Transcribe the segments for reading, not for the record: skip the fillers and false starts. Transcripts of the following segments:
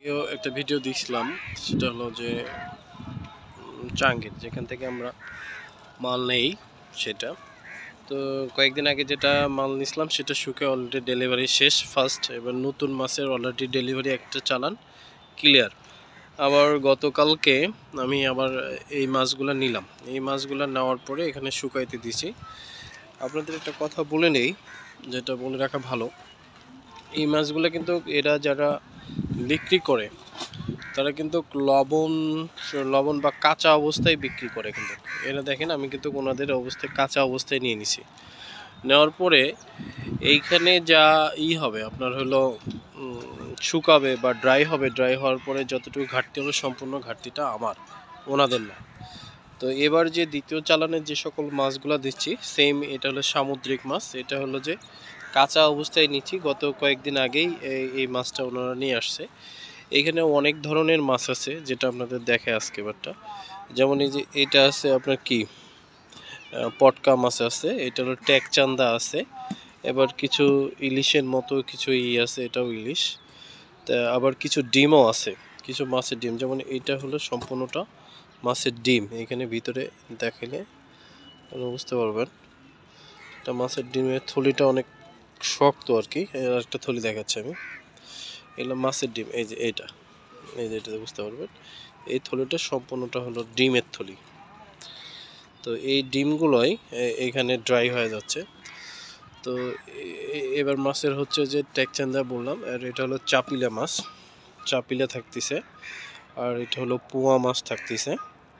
একটা ভিডিও দিছিলাম, সেটা হলো যে চাঙ্গির যেখান থেকে আমরা মাল নেই সেটা। তো কয়েকদিন আগে যেটা মাল নিছিলাম সেটা শুকে অলরেডি ডেলিভারি শেষ ফার্স্ট। এবার নতুন মাছের অলরেডি ডেলিভারি একটা চালান ক্লিয়ার। আবার গতকালকে আমি আবার এই মাছগুলো নিলাম। এই মাছগুলো নেওয়ার পরে এখানে শুকাইতে দিছি। আপনাদের একটা কথা বলে নেই, যেটা বলে রাখা ভালো, এই মাছগুলো কিন্তু এরা যারা বিক্রি করে তারা কিন্তু লবণ বা কাঁচা অবস্থায় বিক্রি করে। কিন্তু এরা দেখেন, আমি কিন্তু ওনাদের অবস্থায় কাঁচা অবস্থায় নিয়ে নিছি। নেওয়ার পরে এইখানে যা হবে আপনার হলো শুকাবে বা ড্রাই হবে। ড্রাই হওয়ার পরে যতটুকু ঘাটতি হলো সম্পূর্ণ ঘাটতিটা আমার, ওনাদের না। তো এবার যে দ্বিতীয় চালানের যে সকল মাছগুলো দিচ্ছি সেম, এটা হলো সামুদ্রিক মাছ। এটা হলো যে কাঁচা অবস্থায় নিচ্ছি, গত কয়েকদিন আগেই এই মাছটা ওনারা নিয়ে আসছে। এখানে অনেক ধরনের মাছ আছে, যেটা আপনাদের দেখে আজকে বারটা। যেমন এই যে এটা আছে আপনার কি পটকা মাছ আছে, এটা হলো ট্যাকচান্দা আছে। এবার কিছু ইলিশের মতো কিছু আছে, এটাও ইলিশ। তা আবার কিছু ডিমও আছে, কিছু মাছের ডিম। যেমন এটা হলো সম্পূর্ণটা মাছের ডিম। এখানে ভিতরে দেখলে বুঝতে পারবেন, এটা মাছের ডিমের থলিটা অনেক শক্ত আর কি। একটা থলি দেখাচ্ছি আমি, এগুলো মাছের ডিম। এই যে এটা, এই যে এটাতে বুঝতে পারবেন, এই থলিটা সম্পূর্ণটা হলো ডিমের থলি। তো এই ডিমগুলোই এখানে ড্রাই হয়ে যাচ্ছে। তো এবার মাছের হচ্ছে যে ট্যাকচান্দা বললাম, আর এটা হলো চাপিলা মাছ, চাপিলা থাকতেছে। আর এটা হলো পোয়া মাছ থাকতেছে।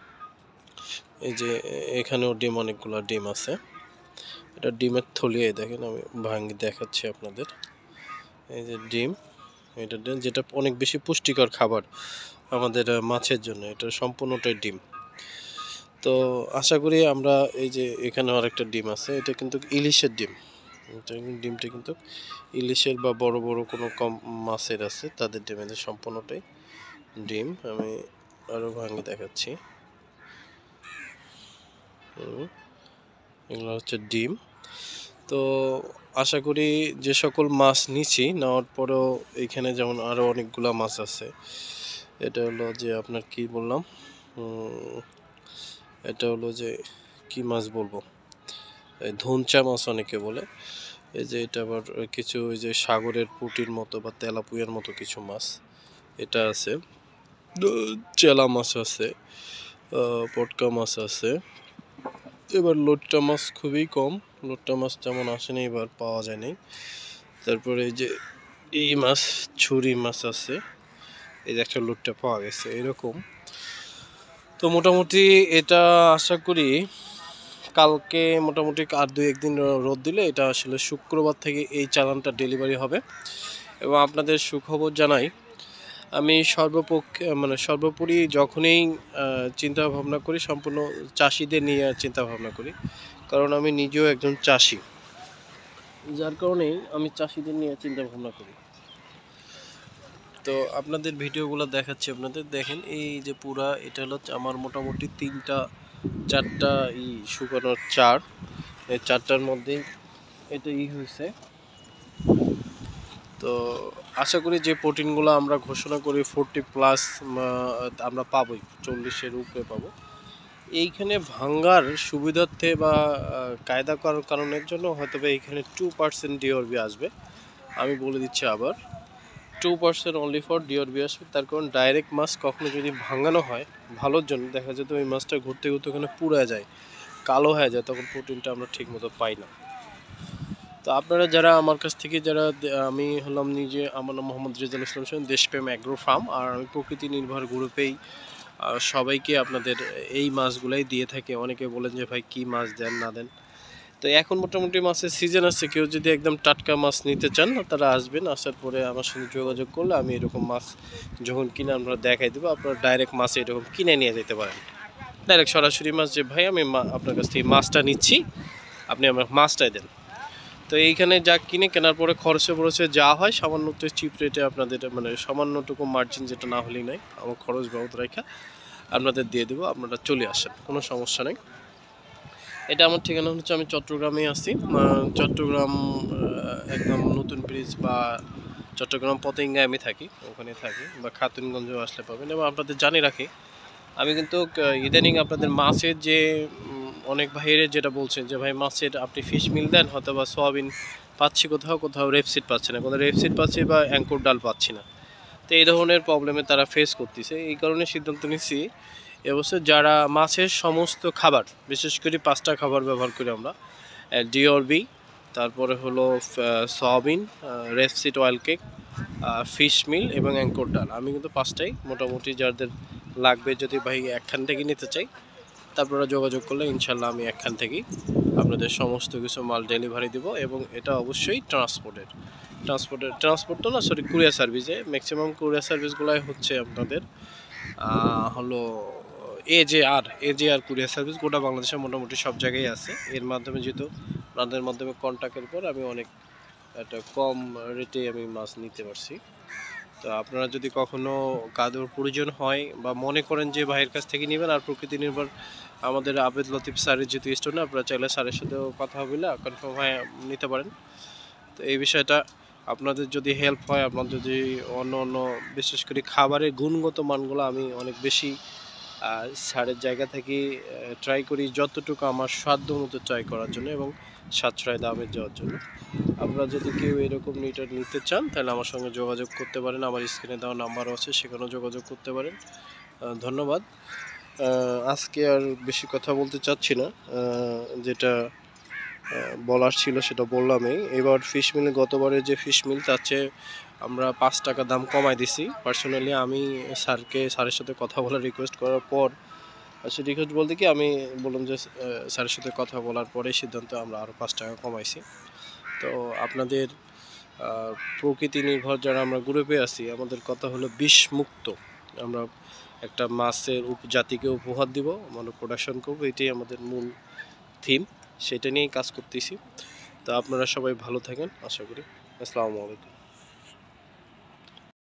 এই যে এখানেও ডিম, অনেকগুলো ডিম আছে। এটা ডিমের থলি, দেখেন আমি ভাঙি দেখাচ্ছি আপনাদের। এই যে ডিম, এটা যেটা অনেক বেশি পুষ্টিকর খাবার আমাদের মাছের জন্য, এটা সম্পূর্ণটাই ডিম। তো আশা করি আমরা, এই যে এখানে আরেকটা ডিম আছে, এটা কিন্তু ইলিশের ডিম। ডিমটা কিন্তু ইলিশের বা বড় বড় কোনো কম মাছের আছে তাদের ডিম, এদের সম্পূর্ণটাই ডিম। আমি আরও ভাঙে দেখাচ্ছি। এগুলো হচ্ছে ডিম। তো আশা করি যে সকল মাছ নিচ্ছি, নেওয়ার পরেও এইখানে যেমন আরও অনেকগুলো মাছ আছে। এটা হলো যে আপনার কি বললাম, এটা হলো যে কি মাছ বলবো, ধনচা মাছ অনেকে বলে। এই যে এটা আবার কিছু ওই যে সাগরের পুঁটির মতো বা তেলাপুয়ার মতো কিছু মাছ এটা আছে। চেলা মাছ আছে, পটকা মাছ আছে। এবার লোট্টা মাছ খুবই কম, লোট্টা মাছ তেমন আসেনি, এবার পাওয়া যায়নি। তারপরে এই যে এই মাছ, ছুরি মাছ আছে, এই যে একটা লোট্টা পাওয়া গেছে এরকম। তো মোটামুটি এটা আশা করি কালকে মোটামুটি আর 2-1 দিন রোদ দিলে এটা আসলে শুক্রবার থেকে এই চালানটা ডেলিভারি হবে। এবং আপনাদের সুখবর জানাই, আমি সর্বোপরি যখনই চিন্তা ভাবনা করি সম্পূর্ণ চাষিদের নিয়ে চিন্তা ভাবনা করি, কারণ আমি নিজেও একজন চাষি, যার কারণেই আমি চাষিদের নিয়ে চিন্তা ভাবনা করি। তো আপনাদের ভিডিওগুলো দেখাচ্ছি আপনাদের, দেখেন এই যে পুরা এটা হলো আমার মোটামুটি 3-4টা শুকানোর চার। এই চারটার মধ্যেই এটা হয়েছে। তো আশা করি যে প্রোটিনগুলো আমরা ঘোষণা করি 40+ আমরা পাবোই, 40-এর উপরে পাবো। এইখানে ভাঙ্গার সুবিধার্থে বা কায়দা করার কারণের জন্য হয়তো বা এইখানে 2% ডিওরবি আসবে। আমি বলে দিচ্ছি আবার, 2% অনলি ফর ডিওরবি আসবে। তার কারণ ডাইরেক্ট মাছ কখনো যদি ভাঙানো হয় ভালোর জন্য, দেখা যেত ওই মাছটা ঘুরতে ঘুরতে ওখানে পুড়ে যায়, কালো হয়ে যায়, তখন প্রোটিনটা আমরা ঠিক মতো পাই না। তো আপনারা যারা আমার কাছ থেকে আমি হলাম নিজে, আমার নাম মোহাম্মদ রেজাল ইসলাম হোসেন, দেশপ্রেম অ্যাগ্রো ফার্ম। আর আমি প্রকৃতি নির্ভর গ্রুপেই সবাইকে আপনাদের এই মাছগুলাই দিয়ে থাকে। অনেকে বলেন যে ভাই কি মাছ দেন না দেন। তো এখন মোটামুটি মাছের সিজন আছে, কেউ যদি একদম টাটকা মাছ নিতে চান তারা আসবেন, আসার পরে আমার সঙ্গে যোগাযোগ করলে আমি এরকম মাছ যখন কিনে আমরা দেখাই দেবো। আপনারা ডাইরেক্ট মাছ এরকম কিনে নিয়ে যেতে পারেন, ডাইরেক্ট সরাসরি মাছ, যে ভাই আমি আপনার কাছ থেকে মাছটা নিচ্ছি, আপনি আমার মাছটাই দেন। তো এইখানে যা কিনে কেনার পরে খরচে যা হয় সামান্য চিপ রেটে আপনাদের, সামান্যটুকু মার্জিন যেটা না হলেই নাই, আমার খরচ বাবদ রেখা আপনাদের দিয়ে দেবো। আপনারা চলে আসেন, কোনো সমস্যা নেই। এটা আমার ঠিকানা হচ্ছে, আমি চট্টগ্রামে আছি। চট্টগ্রাম একদম নতুন ব্রিজ বা চট্টগ্রাম পতেঙ্গায় আমি থাকি, ওখানে থাকি, বা খাতুনগঞ্জেও আসলে পাবেন। এবং আপনাদের জানিয়ে রাখি, আমি কিন্তু ইদানিং আপনাদের মাছের যে অনেক ভাইয়ের যেটা বলছেন যে ভাই মাছের আপনি ফিশ মিল দেন, হয়তো বা সোয়াবিন পাচ্ছি কোথাও কোথাও রেপসিড পাচ্ছে না, কোথাও রেপসিড পাচ্ছি বা অ্যাঙ্কুর ডাল পাচ্ছি না। তো এই ধরনের প্রবলেমে তারা ফেস করতেছে। এই কারণে সিদ্ধান্ত নিচ্ছি এবছর যারা মাছের সমস্ত খাবার, বিশেষ করে 5টা খাবার ব্যবহার করি আমরা, ডিওরবি, তারপরে হলো soybean, rapeseed oil cake, fish meal এবং অ্যাঙ্কুর ডাল। আমি কিন্তু 5টাই মোটামুটি যাদের লাগবে, যদি ভাই একখান থেকে নিতে চাই তারপরে যোগাযোগ করলে ইনশাল্লাহ আমি একখান থেকেই আপনাদের সমস্ত কিছু মাল ডেলিভারি দিব। এবং এটা অবশ্যই ট্রান্সপোর্ট তো না, সরি, কুরিয়ার সার্ভিসে। ম্যাক্সিমাম কুরিয়ার সার্ভিসগুলাই হচ্ছে আপনাদের হলো এজেআর কুরিয়ার সার্ভিস। গোটা বাংলাদেশে মোটামুটি সব জায়গায় আছে। এর মাধ্যমে যেহেতু আপনাদের মাধ্যমে কন্ট্যাক্টের পর আমি অনেক একটা কম রেটে আমি মাছ নিতে পারছি। তো আপনারা যদি কখনো কাদর প্রয়োজন হয় বা মনে করেন যে ভাইয়ের কাছ থেকে নেবেন, আর প্রকৃতি নির্ভর আমাদের আবেদ লতিফ স্যারের যেহেতু স্টোর না, আপনারা চাইলে স্যারের সাথেও কথা বলে কনফার্ম হয়ে নিতে পারেন। তো এই বিষয়টা আপনাদের যদি হেল্প হয়, আপনার যদি অন্য বিশেষ করে খাবারের গুণগত মানগুলো আমি অনেক বেশি স্যারের জায়গা থেকে ট্রাই করি, যতটুকু আমার সাধ্য মতো ট্রাই করার জন্য এবং সাশ্রয় দামে যাওয়ার জন্য। আপনারা যদি কেউ এরকম মিটার নিতে চান তাহলে আমার সঙ্গে যোগাযোগ করতে পারেন, আমার স্ক্রিনে দেওয়া নাম্বারও আছে, সেখানেও যোগাযোগ করতে পারেন। ধন্যবাদ। আজকে আর বেশি কথা বলতে চাচ্ছি না, যেটা বলার ছিল সেটা বললামই। এবার ফিশ মিল, গতবারের যে ফিশ মিল তার চেয়ে আমরা 5 টাকা দাম কমাই দিছি। পার্সোনালি আমি স্যারের সাথে কথা বলার রিকোয়েস্ট করার পর, আচ্ছা রিকোয়েস্ট বলতে কি, আমি বললাম যে স্যারের সাথে কথা বলার পরে সিদ্ধান্ত আমরা আরও 5 টাকা কমাইছি। তো আপনাদের প্রকৃতি নির্ভর যারা আমরা গ্রুপে আছি, আমাদের কথা হলো বিষ মুক্ত। আমরা একটা মাছের জাতিকে উপহার দিব, আমরা প্রোডাকশন করবো, এটাই আমাদের মূল থিম, সেটা নিয়েই কাজ করতেছি। তো আপনারা সবাই ভালো থাকেন আশা করি। আসসালামু আলাইকুম।